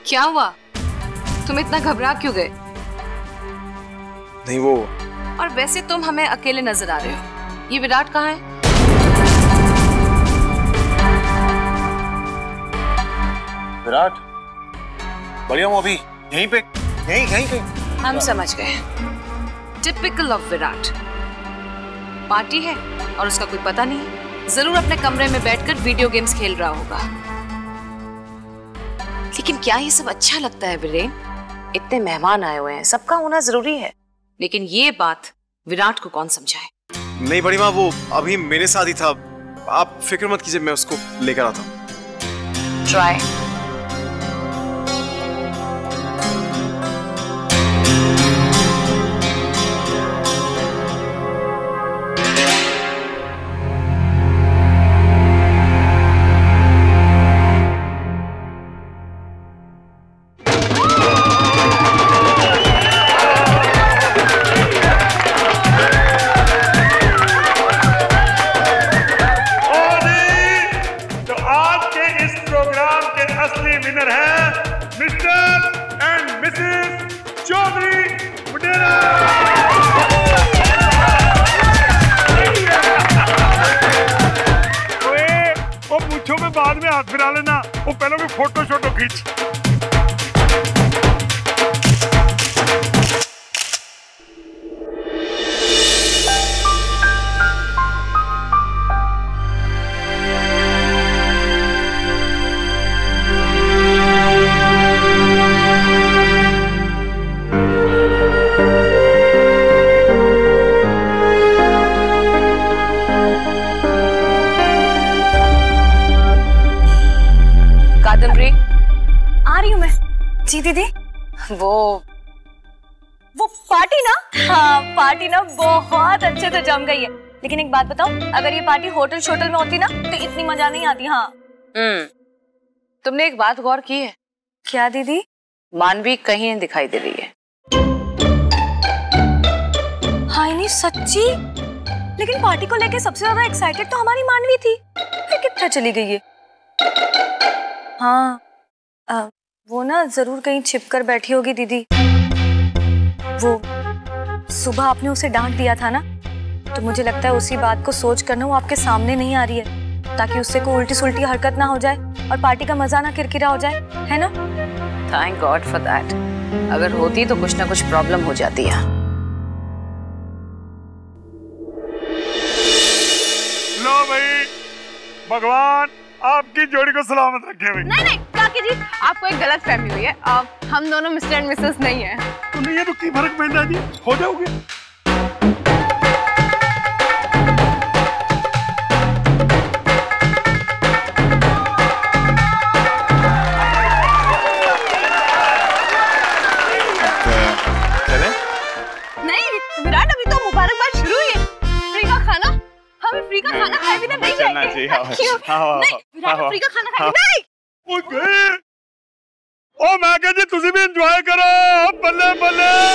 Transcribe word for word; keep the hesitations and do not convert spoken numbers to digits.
क्या हुआ? तुम इतना घबरा क्यों गए? नहीं वो। और वैसे तुम हमें अकेले नजर आ रहे हो। ये विराट कहाँ है? विराट बढ़िया हूँ अभी यहीं पे, यहीं कहीं कहीं। हम समझ गए। Typical of Virat. पार्टी है और उसका कोई पता नहीं। जरूर अपने कमरे में बैठकर वीडियो गेम्स खेल रहा होगा। लेकिन क्या ये सब अच्छा लगता है वीरेन? इतने मेहमान आए हुए हैं, सबका होना जरूरी है। लेकिन ये बात विराट को कौन समझाए? नहीं बड़ी माँ, वो अभी मेरे साथ ही था। आप फिक्र मत कीजिए, मैं उसको लेकर आता हूँ। ट्राई। बाद में हाथ फिरा लेना, वो पहले भी फोटो शोटो खींच। आ रही हूँ मैं। जी दीदी। वो वो पार्टी ना, हाँ पार्टी ना बहुत अच्छे से जम गई है। लेकिन एक बात बताओ, अगर ये पार्टी होटल शोटल में होती ना तो इतनी मजा नहीं आती। हाँ हम्म तुमने एक बात गौर की है? क्या दीदी? मानवी कहीं नहीं दिखाई दे रही है। हाँ नहीं सच्ची। लेकिन पार्टी को लेके सबसे ज्यादा एक्साइटेड तो हमारी मानवी थी, फिर कितना चली गई है? हाँ आ, वो ना जरूर कहीं छिपकर बैठी होगी दीदी। वो सुबह आपने उसे डांट दिया था ना, तो मुझे लगता है उसी बात को सोच कर ना वो आपके सामने नहीं आ रही है, ताकि उससे कोई उल्टी सुल्टी हरकत ना हो जाए और पार्टी का मजा ना किरकिरा हो जाए, है ना? Thank God for that. अगर होती तो कुछ ना कुछ प्रॉब्लम हो जाती है। लो भाई, भगवान आपकी जोड़ी को सलामत रखे भाई। नहीं नहीं काकी जी, आपको एक गलत फहमी हुई है। आ, हम दोनों मिस्टर एंड मिसेस नहीं है। तो नहीं है तो की फर्क पैदा जी, हो जाओगे। नहीं विराट, अभी तो मुबारकबाद शुरू हुई है। फ्री का खाना, हमें फ्री का खाना खाए बिना नहीं जाएंगे। क्यों? नहीं विराट, फ्री का खाना खाए नहीं। ओ मैं कह जी तुसी भी एंजॉय करो, बल्ले बल्ले।